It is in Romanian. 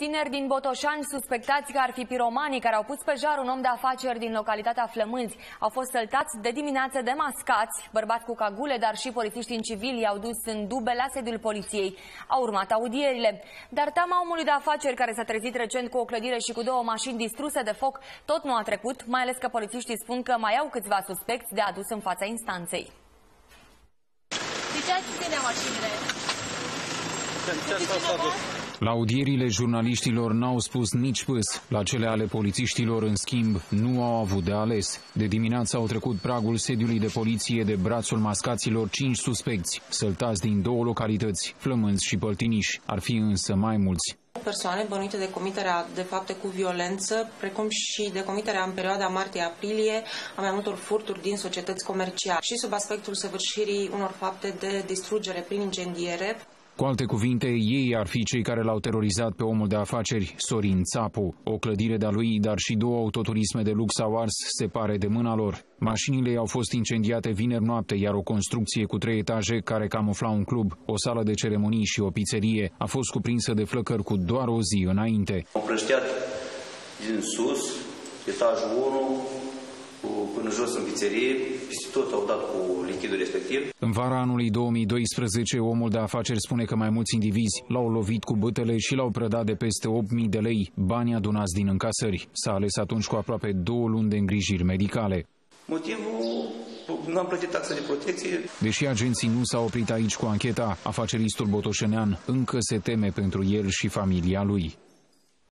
tineri din Botoșani suspectați că ar fi piromanii care au pus pe jar un om de afaceri din localitatea Flămânzi. Au fost săltați de dimineață demascați, bărbați cu cagule, dar și polițiști în civil i-au dus în dube la sediul poliției. Au urmat audierile. Dar teama omului de afaceri care s-a trezit recent cu o clădire și cu 2 mașini distruse de foc tot nu a trecut, mai ales că polițiștii spun că mai au câțiva suspecți de adus în fața instanței. De ce ați ține mașinile? La audierile jurnaliștilor n-au spus nici pâs. La cele ale polițiștilor, în schimb, nu au avut de ales. De dimineață au trecut pragul sediului de poliție de brațul mascaților 5 suspecți, săltați din 2 localități, Flămânzi și Păltiniș. Ar fi însă mai mulți. Persoane bănuite de comiterea de fapte cu violență, precum și de comiterea în perioada martie-aprilie a mai multor furturi din societăți comerciale și sub aspectul săvârșirii unor fapte de distrugere prin incendiere. Cu alte cuvinte, ei ar fi cei care l-au terorizat pe omul de afaceri, Sorin Țapu. O clădire de-a lui, dar și 2 autoturisme de lux au ars, se pare, de mâna lor. Mașinile au fost incendiate vineri noapte, iar o construcție cu 3 etaje care camufla un club, o sală de ceremonii și o pizzerie a fost cuprinsă de flăcări cu doar o zi înainte. Au prășteat din sus, etajul 1, până jos în pizzerie, peste tot au dat cu lichidul respectiv. În vara anului 2012, omul de afaceri spune că mai mulți indivizi l-au lovit cu bâtele și l-au prădat de peste 8.000 de lei, bani adunați din încasări. S-a ales atunci cu aproape 2 luni de îngrijiri medicale. Motivul? N-am plătit taxa de protecție. Deși agenții nu s-au oprit aici cu ancheta, afaceristul botoșenean încă se teme pentru el și familia lui.